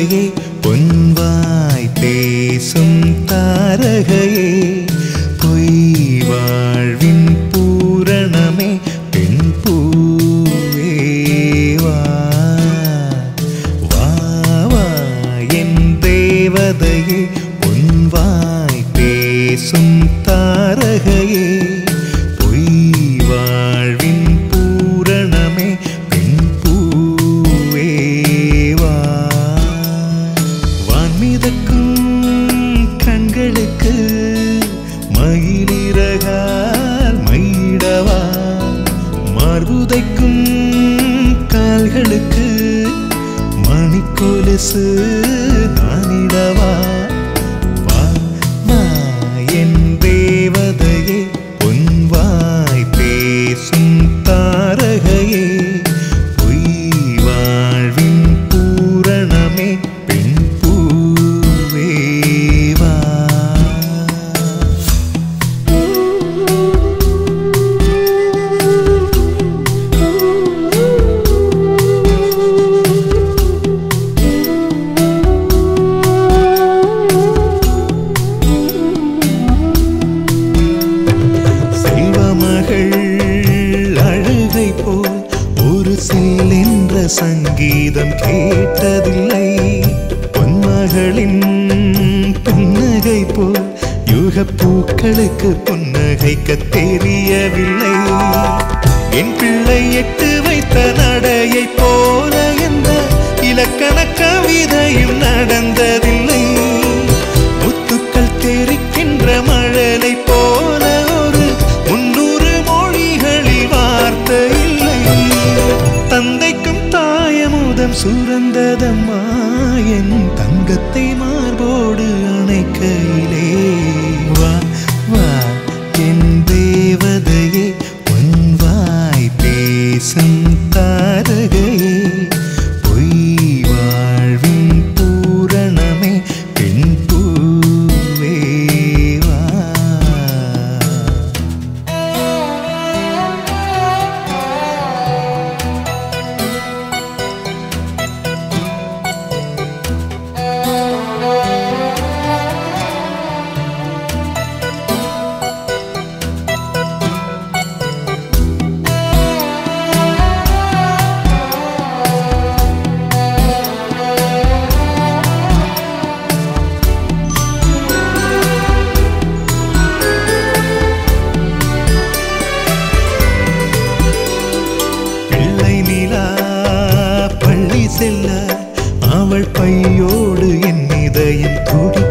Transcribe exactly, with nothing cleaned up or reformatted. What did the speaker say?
தேவதையே பொன்வாய் பேசும் தாரகையே பொய் வாழ்வின் பூரணமே பெண் பூவே வா வா வா என் தேவதையே பொன்வாய் பேசும் தாரகையே பொய் வாழ்வின் பூரணமே பெண் பூவே வா வான்மிதக்கும் கண்களுக்கு மயிலிறகால் மயிடவா மார்புதைக்கும் கால்களுக்கு மணிக்கொலுசு நானிடவா வா வா என் தேவதையே பொன்வாய் பேசும் தாரகையே பொய் வாழ்வின் பூரணமே பெண் பூவே வா அழுகை போல் ஒரு சில்லென்ற சங்கீதம் கேட்டதில்லை பொன்மகளின் புன்னகை போல் யுகப்பூக்களுக்கு புன்னகைக்க தெரியவில்லை என் பிள்ளை எட்டு வைத்த நடையை போல எந்த இலக்கண கவிதையும் நடந்ததில்லை முத்துக்கள் தெரிக்கின்ற மழலை போல ஒரு முன்னூறு மொழிகளில் வார்த்தை இல்லை தந்தைக்கும் தாயமுதம் சுரந்ததம்மா என் தங்கத்தை மார்போடு அணைக்கையிலே வா வா என் தேவதையே பொன்வாய் பேசும் தாரகையே பொய் வாழ்வின் பூரணமே பெண் பூவே வா செல்ல அவள் பையோடு என் இதயம் துடி